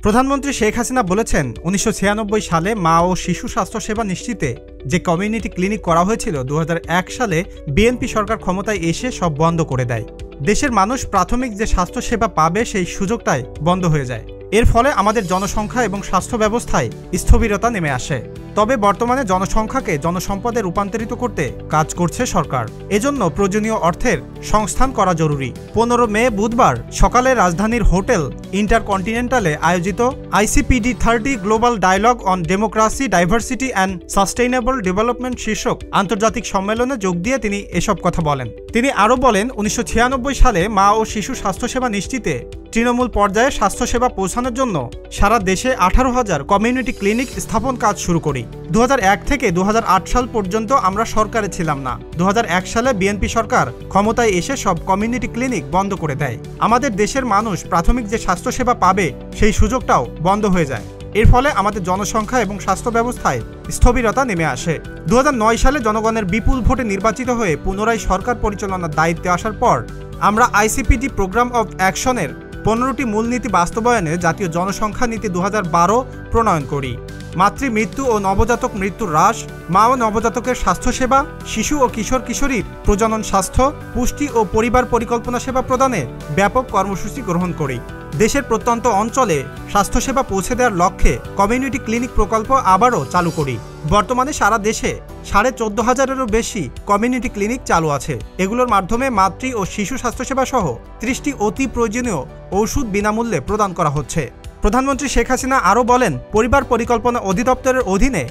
প্রধানমন্ত্রী শেখ হাসিনা বলেছেন ১৯৯৬ সালে মা ও শিশু স্বাস্থ্যসেবা নিশ্চিতে যে কমিউনিটি ক্লিনিক করা হয়েছিল ২০০১ সালে বিএনপি সরকার ক্ষমতায় এসে সব বন্ধ করে দেয়। দেশের মানুষ প্রাথমিক যে স্বাস্থ্যসেবা পাবে সেই সুযোগটাই বন্ধ হয়ে যায়। এর ফলে আমাদের জনসংখ্যা এবং স্বাস্থ্য ব্যবস্থায় স্থবিরতা নেমে আসে। তবে বর্তমানে জনসংখ্যাকে জনসম্পদে রূপান্তরিত করতে কাজ করছে সরকার। এজন্য প্রয়োজনীয় অর্থের সংস্থান করা জরুরি। ১৫ মে বুধবার সকালে রাজধানীর হোটেল ইন্টারকন্টিনেন্টালে আয়োজিত ICPD-30 global dialogue on democracy, diversity and sustainable development শীর্ষক আন্তর্জাতিক সম্মেলনে যোগ দিয়ে তিনি এসব কথা বলেন। তিনি আরও বলেন, ১৯৯৬ সালে মা ও শিশু স্বাস্থ্যসেবা নিশ্চিতে তৃণমূল পর্যায়ে স্বাস্থ্যসেবা পৌঁছানোর জন্য সারা দেশে ১৮,০০০ কমিউনিটি ক্লিনিক স্থাপন কাজ শুরু করি। ২০০১ থেকে ২০০৮ সাল পর্যন্ত আমরা সরকারে ছিলাম না। ২০০১ সালে বিএনপি সরকার ক্ষমতায় এসে সব কমিউনিটি ক্লিনিক বন্ধ করে দেয়। আমাদের দেশের মানুষ প্রাথমিক যে স্বাস্থ্যসেবা পাবে সেই সুযোগটাও বন্ধ হয়ে যায়। এর ফলে আমাদের জনসংখ্যা এবং স্বাস্থ্য ব্যবস্থায় স্থবিরতা নেমে আসে। ২০০৯ সালে জনগণের বিপুল ভোটে নির্বাচিত হয়ে পুনরায় সরকার পরিচালনার দায়িত্বে আসার পর আমরা ICPD প্রোগ্রাম অফ অ্যাকশনের ১৫টি মূলনীতি বাস্তবায়নে জাতীয় জনসংখ্যা নীতি ২০১২ প্রণয়ন করি। মাতৃমৃত্যু ও নবজাতক মৃত্যুর হ্রাস, মা ও নবজাতকের স্বাস্থ্যসেবা, শিশু ও কিশোর কিশোরীর প্রজনন স্বাস্থ্য, পুষ্টি ও পরিবার পরিকল্পনা সেবা প্রদানে ব্যাপক কর্মসূচি গ্রহণ করি। দেশের প্রত্যন্ত অঞ্চলে স্বাস্থ্যসেবা পৌঁছে দেওয়ার লক্ষ্যে কমিউনিটি ক্লিনিক প্রকল্প আবারও চালু করি। বর্তমানে সারা দেশে ১৪,৫০০-এরও বেশি কমিউনিটি ক্লিনিক চালু আছে। এগুলোর মাধ্যমে মাতৃ ও শিশু স্বাস্থ্যসেবা সহ ৩০টি অতি প্রয়োজনীয় ওষুধ বিনামূল্যে প্রদান করা হচ্ছে। প্রধানমন্ত্রী শেখ হাসিনা আরও বলেন, পরিবার পরিকল্পনা অধিদপ্তরের অধীনে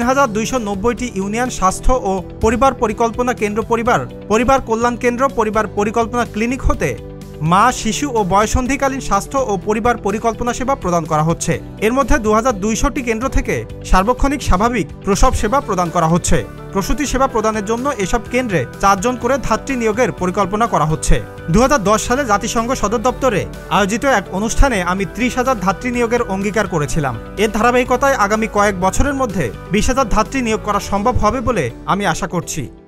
৩,২৯০টি ইউনিয়ন স্বাস্থ্য ও পরিবার পরিকল্পনা কেন্দ্র, পরিবার কল্যাণ কেন্দ্র, পরিবার পরিকল্পনা ক্লিনিক হতে মা, শিশু ও বয়ঃসন্ধিকালীন স্বাস্থ্য ও পরিবার পরিকল্পনা সেবা প্রদান করা হচ্ছে। এর মধ্যে ২,২০০টি কেন্দ্র থেকে সার্বক্ষণিক স্বাভাবিক প্রসব সেবা প্রদান করা হচ্ছে। প্রসূতি সেবা প্রদানের জন্য এসব কেন্দ্রে ৪ জন করে ধাত্রী নিয়োগের পরিকল্পনা করা হচ্ছে। ২০১০ সালে জাতিসংঘ সদর দপ্তরে আয়োজিত এক অনুষ্ঠানে আমি ৩০,০০০ ধাত্রী নিয়োগের অঙ্গীকার করেছিলাম। এর ধারাবাহিকতায় আগামী কয়েক বছরের মধ্যে ২০,০০০ ধাত্রী নিয়োগ করা সম্ভব হবে বলে আমি আশা করছি।